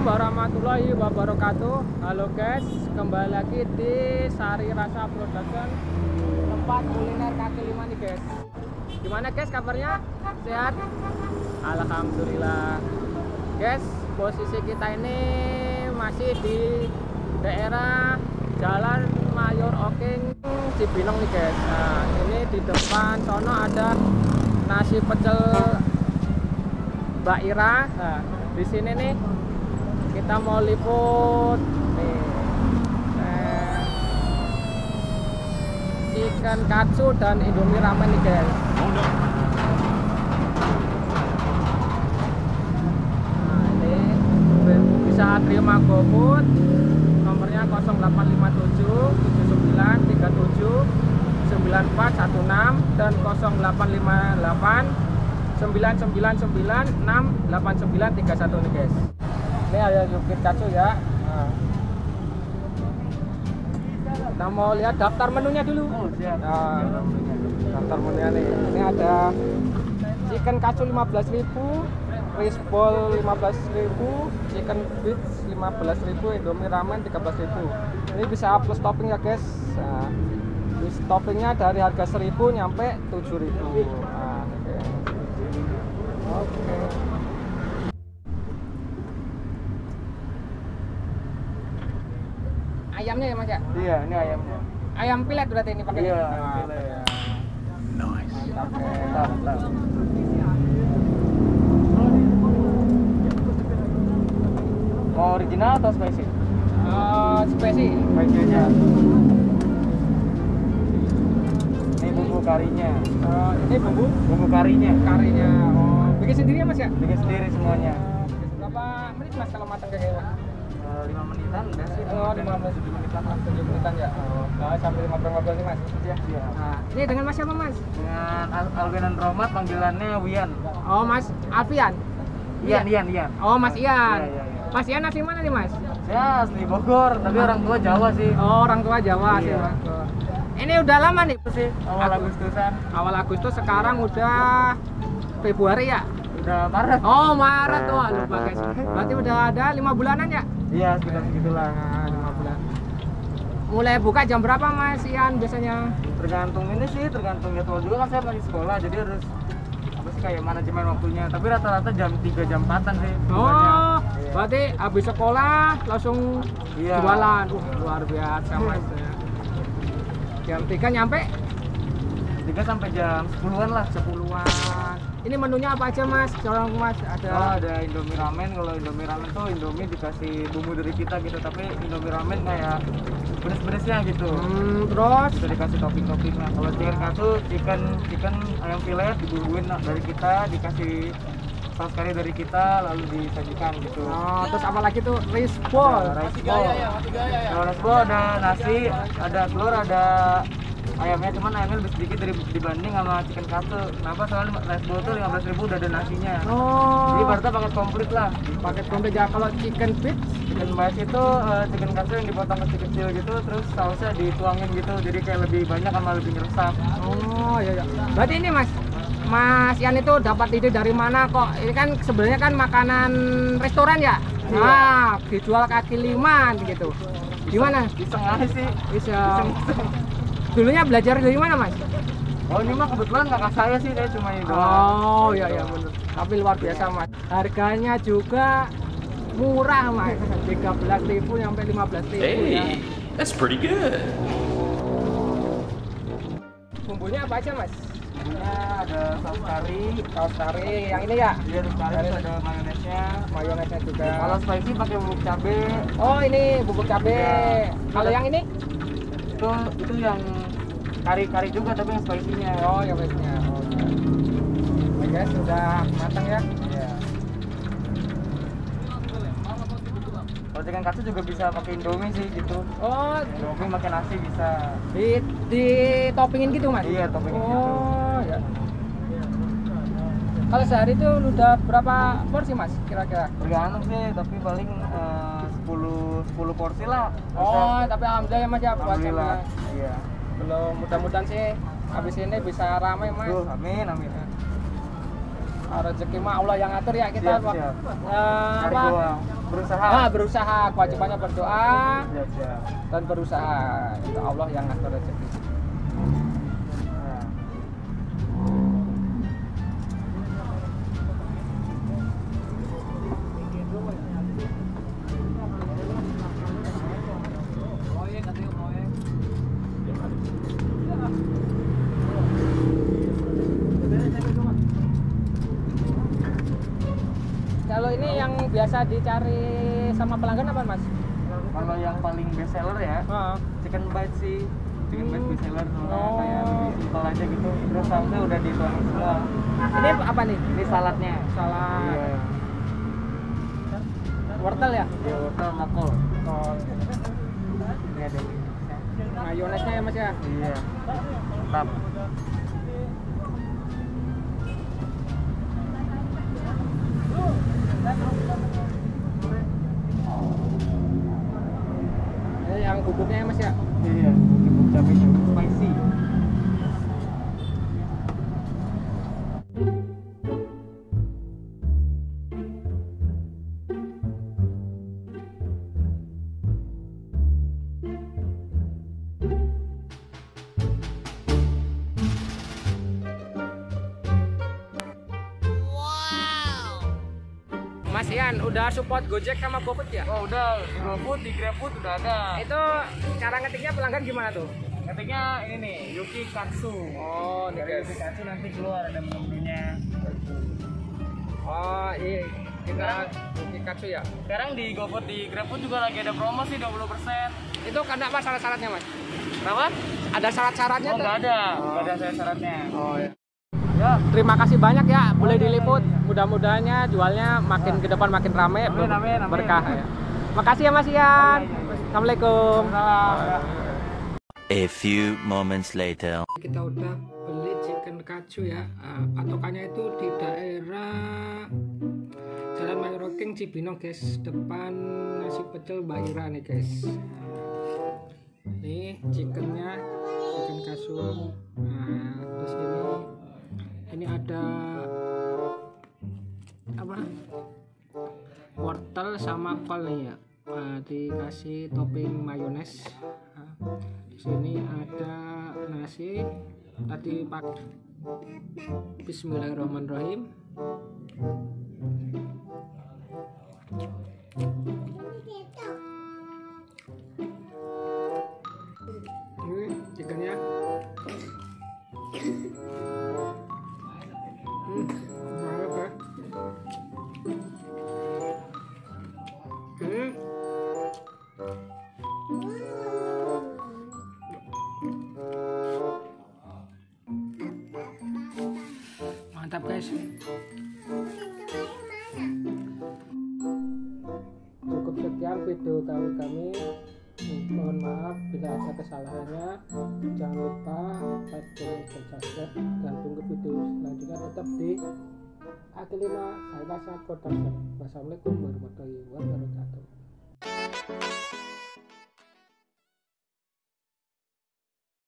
warahmatullahi wabarakatuh. Halo guys, kembali lagi di Sari Rasa Production, tempat kuliner kaki lima nih guys. Gimana guys kabarnya? Sehat? Alhamdulillah. Guys, posisi kita ini masih di daerah Jalan Mayor Oking Cibinong nih guys. Nah, ini di depan sono ada nasi pecel Mbak Ira. Nah, di sini nih kita mau liput nih chicken katsu dan Indomie ramen nih guys. Nah, ini bisa terima GoFood, nomornya 0857 79 37 9416 dan 0858 999 68931 nih guys. Ini ada Yukit Katsu ya. Nah, kita mau lihat daftar menunya dulu. Nah, daftar menunya nih. Ini ada chicken katsu 15.000, rice bowl 15.000, chicken bits 15.000, Indomie ramen 13.000. Ini bisa plus topping ya guys. Nah, toppingnya dari harga 1.000 nyampe 7.000. Nah, oke. Ayamnya ya mas ya? Iya, ini ayamnya. Ayam pilet berarti ini pakai? Iya, pilet. Nice. Mantap. Mau original atau spicy? Spicy aja. Ini bumbu karinya. Ini bumbu karinya. Oh, bikin sendiri ya mas ya? Bikin sendiri semuanya. Berapa menit mas kalau matang kayak gini? 5 menitan udah sih. 5 menit 7 menitan lah. 7 menitan ya. Nah, sambil ngobrol-ngobrol nih mas. Iya. Nah, ini dengan mas siapa mas? Dengan Alvenan Romat, panggilannya Wian. Oh mas Alfian. Ian. Oh mas Ian. Iya. Mas Ian asli mana nih mas? Ya asli Bogor, tapi orang tua Jawa sih. Oh orang tua Jawa sih mas. Ini udah lama nih sih. Awal Agustusan. Awal Agustus, sekarang udah Februari ya? Udah Maret. Oh Maret tuh, lupa guys. Berarti udah ada 5 bulanan ya? Iya sekitar segitulah. 5 bulan. Mulai buka jam berapa mas Ian biasanya? Tergantung ini sih, tergantung jadwal juga kan saya masih sekolah, jadi harus apa sih kayak manajemen waktunya. Tapi rata-rata jam 3 jam 4-an sih. Oh, berarti habis sekolah langsung jualan. Luar biasa mas. Jam 3 nyampe? 3 sampai jam 10-an lah, 10-an. Ini menunya apa aja mas? Colong mas, ada Indomie ramen. Kalau Indomie ramen tuh Indomie dikasih bumbu dari kita gitu, tapi Indomie ramen kayak pedes-pedesnya gitu. Terus bisa dikasih topping-toppingnya. Kalau chicken katsu, chicken ayam filet dibumbuin dari kita, dikasih saus kari dari kita, lalu disajikan gitu. Oh, terus apa lagi tuh? Rice bowl. Kalau rice bowl ada nasi, ada telur, ada ayamnya, cuman ayamnya lebih sedikit dibanding sama chicken katsu. Kenapa? Soalnya rice bowl tuh 15.000 udah ada nasinya. Oh. Jadi berarti paket komplit lah. Paket komplit ya. Kalau chicken bits itu chicken katsu yang dipotong kecil-kecil gitu, terus sausnya dituangin gitu. Jadi kayak lebih banyak sama lebih ngeresap. Oh iya. Berarti ini Mas Ian itu dapat ide dari mana kok? Ini kan sebenarnya kan makanan restoran ya? Iya. Nah, dijual kaki lima gitu. Gimana? Iseng aja sih. Iseng. Dulunya belajar dari mana mas? Oh ini mah kebetulan kakak saya sih, saya cuma ini doang. Oh iya bener. Tapi luar biasa mas. Harganya juga murah mas. 13.000 sampai 15.000 ya. That's pretty good. Bumbunya apa aja mas? Bumbunya ada saus kari yang ini ya? Iya saus kari, ada mayonesnya juga. Kalau spicy pakai bubuk cabe. Oh ini bubuk cabe. Kalau yang ini? Itu yang kari juga tapi yang spicy-nya. Oh yang spicy-nya. Oke guys, sudah matang ya? Iya. Kalau chicken katsu juga bisa pakai Indomie sih gitu. Oh, Indomie pakai nasi bisa. Di toppingin gitu mas? Iya, toppingin gitu. Oh ya. Kalau sehari itu udah berapa porsi mas kira-kira? Tergantung sih, tapi paling 10 porsi lah. Oh, tapi alhamdulillah ya mas ya puasanya. Iya. Belum, mudah-mudahan sih habis ini bisa ramai mas. Amin. Rezeki mah Allah yang ngatur ya kita. Siap. berusaha. Berusaha, kewajibannya berdoa dan berusaha. Itu Allah yang ngatur rezeki. Kalau ini yang biasa dicari sama pelanggan apa, Mas? Kalau yang paling best seller ya, chicken bite sih. Chicken bite best seller, kayak lebih simpel aja gitu. Terus sausnya udah dituangin semua. Ini apa nih? Ini saladnya. Salad. Iya. Wortel ya? Iya, wortel sama kol. Ini ada mayonesnya ya, Mas ya? Iya. Mantap. Yang bubuknya ya, Mas ya? Iya, bubuk cabenya spicy. Mas Ian, udah support Gojek sama GoFood ya? Oh udah, di GoFood, di GrabFood udah ada. Itu cara ngetiknya pelanggan gimana tuh? Ngetiknya ini nih, Yuki Katsu. Oh, dari Yuki Katsu nanti keluar ada menu-menunya. Oh iya, kita Yuki Katsu ya? Sekarang di GoFood, di GrabFood juga lagi ada promo sih 20%. Itu karena apa syarat-syaratnya, Mas? Kenapa? Ada syarat-syaratnya? Oh nggak ada, nggak ada syarat-syaratnya. Oh ya. Ya. Terima kasih banyak ya, boleh diliput. Mudah-mudahannya jualnya makin ke depan makin ramai, berkah ya. Makasih ya Mas Ian. Assalamualaikum. A few moments later. Kita udah beli chicken katsu ya. Patokannya itu di daerah Jalan Mayorokeng Cibinong guys, depan nasi pecel Mbak Ira nih guys. Nih chickennya, chicken katsu. Nah, terus ini ada apa, wortel sama kol ya, dikasih topping mayones. Di sini ada nasi tadi pakai. Bismillahirrahmanirrahim. Ini chickennya. Mantap ya. Mantap guys. Cukup sekian video kami. Mohon maaf bila ada kesalahannya. Jangan lupa like, comment, dan subscribe, dan tunggu video selanjutnya tetap di AK5 Saya Production. Wassalamualaikum warahmatullahi wabarakatuh.